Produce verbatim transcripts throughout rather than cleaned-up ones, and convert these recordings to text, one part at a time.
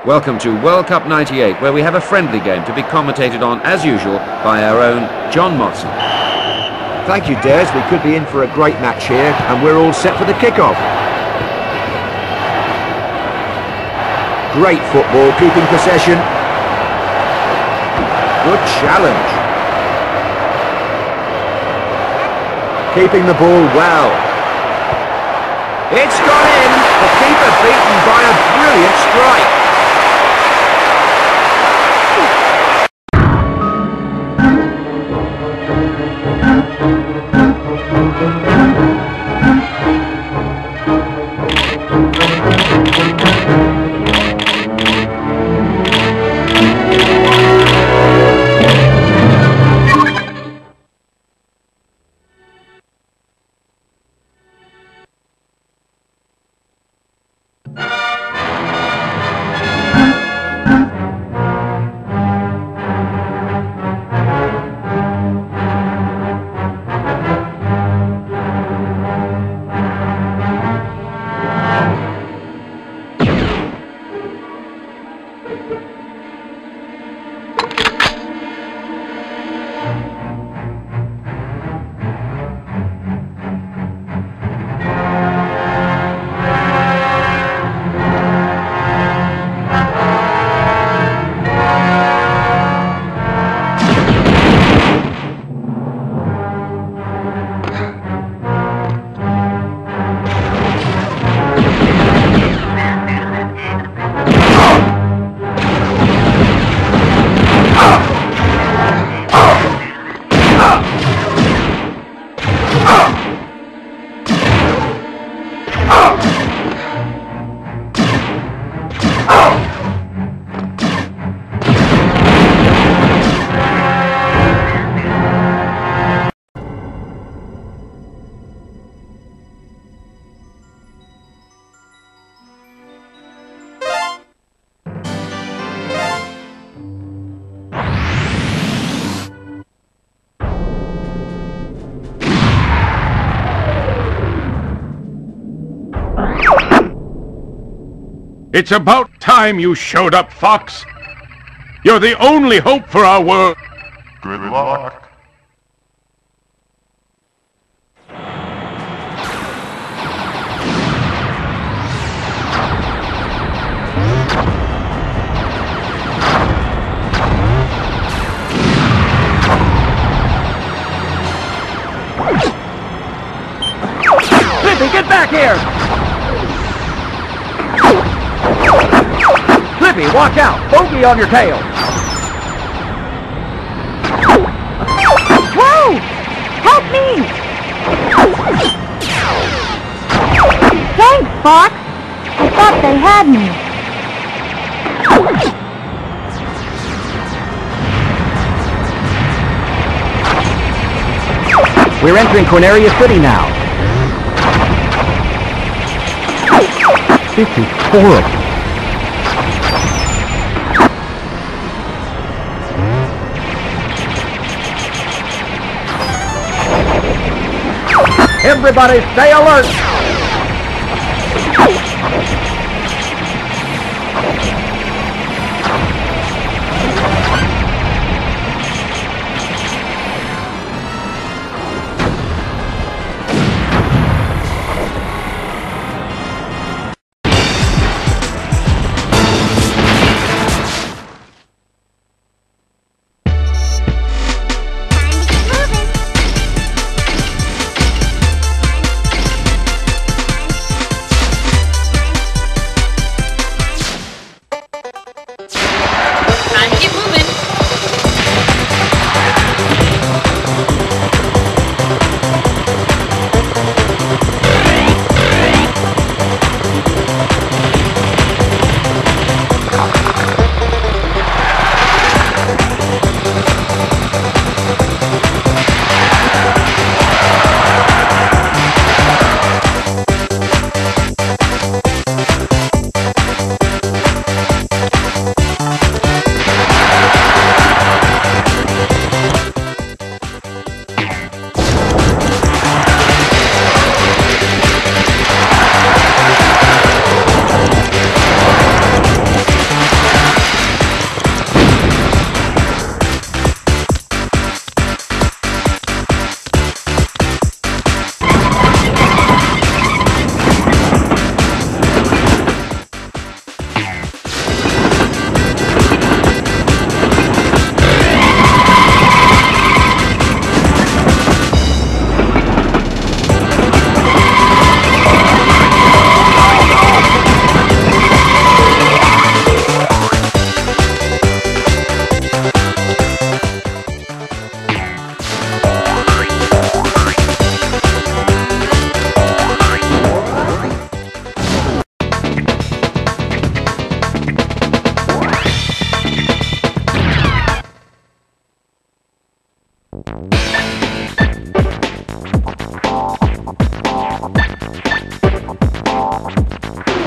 Welcome to World Cup ninety-eight, where we have a friendly game to be commentated on, as usual, by our own John Motson. Thank you, Des. We could be in for a great match here, and we're all set for the kick-off. Great football, keeping possession. Good challenge. Keeping the ball well. It's gone in. The keeper beaten by a brilliant strike. It's about time you showed up, Fox. You're the only hope for our world. Good luck. Clippy, get back here! Clippy, watch out! Bogey on your tail! Whoa! Help me! Thanks, Fox! I thought they had me. We're entering Corneria City now. This is horrible. Everybody stay alert!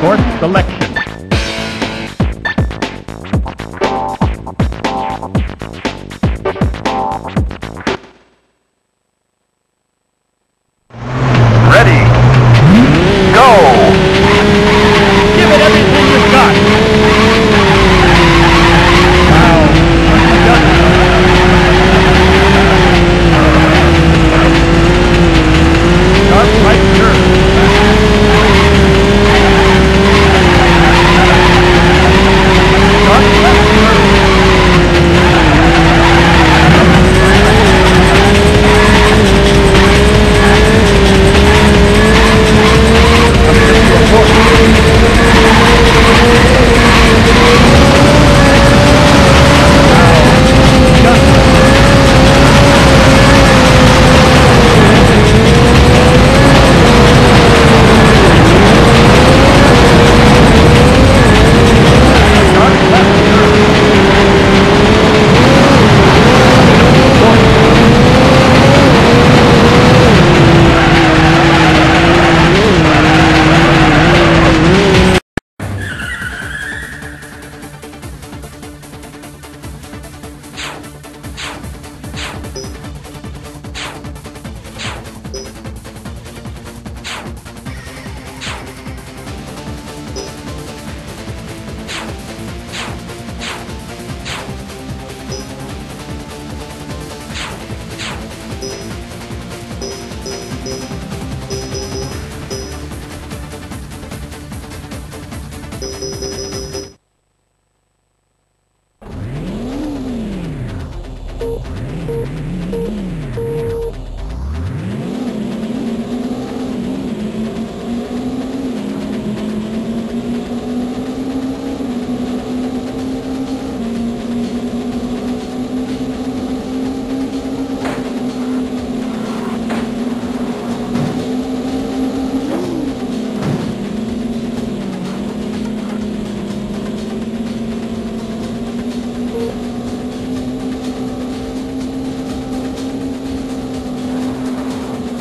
course, select